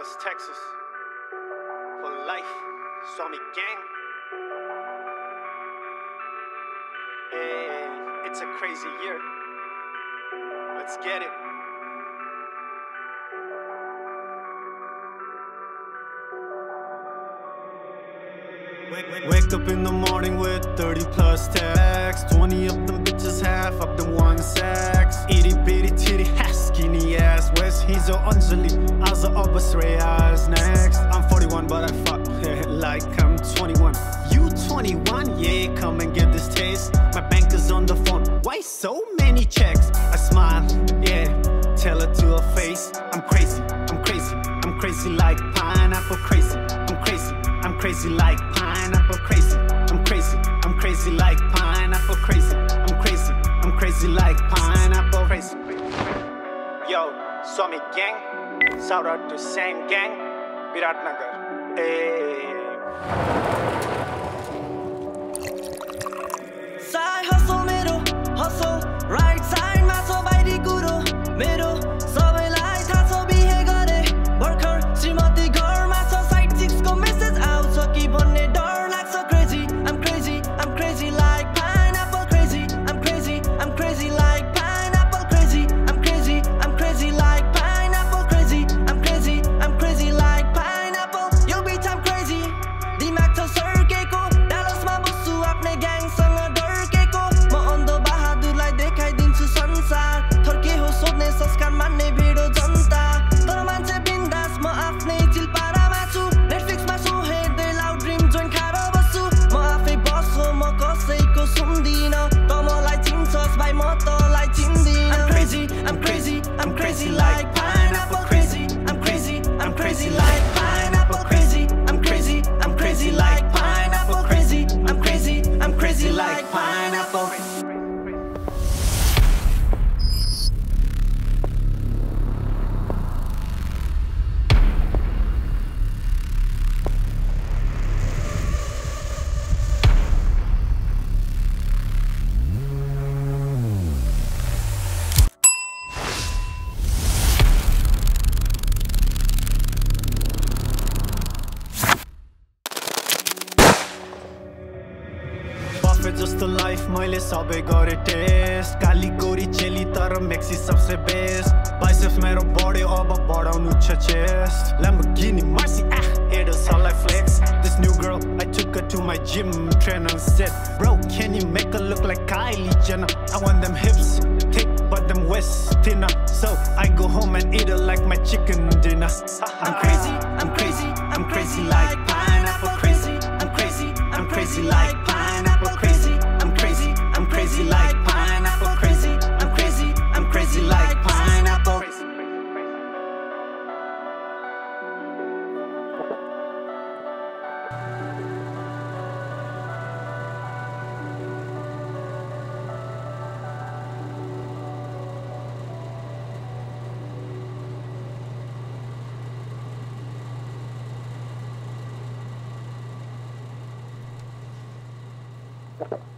Dallas, Texas, for life, Swami gang. Hey, it's a crazy year. Let's get it. Wake up in the morning with 30 plus texts. 20 of them bitches, half of them want sex. Itty bitty titty, skinny ass West. He's a Anjali, Aza Abbas Reyes next. I'm 41 but I fuck like I'm 21. You 21? Yeah, come and get this taste. My bank is on the phone, why so many checks? I smile, yeah, tell her to her face. I'm crazy, I'm crazy, I'm crazy like pineapple crazy. I'm crazy, I'm crazy like pineapple crazy. I'm crazy, I'm crazy like pineapple crazy. I'm crazy, I'm crazy like pineapple crazy. Yo, Swami gang, shout out to same gang, Viratnagar. Hey. Side hustle मेरो hustle right side मा छ बाहिरी कुरो मेरो सबैलाई थाहा छ बिहे गरे भर्खर श्रीमती घरमा छ साइड सिक्स को मेसेज आउँछ कि भन्ने डर लाग्छ crazy I'm crazy I'm crazy like pineapple crazy I'm crazy I'm crazy like pineapple crazy I'm crazy I'm crazy like pineapple crazy I'm crazy I'm crazy like pineapple yo bitch I'm crazy दिमाग छ सर्केको डालसमा बस्छु आफ्नै ग्याङसँग संस्कार मान्ने भिडो जनता तर मान्छे बिन्दास म आफ्नै चिलपारामा छु नेटफ्लिक्समा सो हेर्दै लाउड ड्रिम जोइन खाएर बस्छु म आफै बस हो म कसैको सुन्दिन त मलाई चिन्छस् भाइ म तँलाई चिन्दिन I'm crazy I'm crazy I'm crazy like pineapple crazy I'm crazy I'm crazy like pineapple crazy I'm crazy I'm crazy like pineapple crazy I'm crazy I'm crazy like pineapple. जस्तो लाइफ मैले सबै गरे टेस्ट काली गोरी चेली तर maxi सबसे best biceps मेरो बढ्यो अब बढाउनु छ chest Lamborghini Mercy haters all I flex this new girl I took her to my gym trainer said bro can you make her look like Kylie Jenner I want them hips thick but them waist thinner so I go home and eat her like my chicken dinner I'm crazy I'm crazy I'm crazy like pineapple crazy I'm crazy I'm crazy like pineapple crazy I'm crazy I'm crazy like pineapple crazy I'm crazy I'm crazy like pineapple. Okay.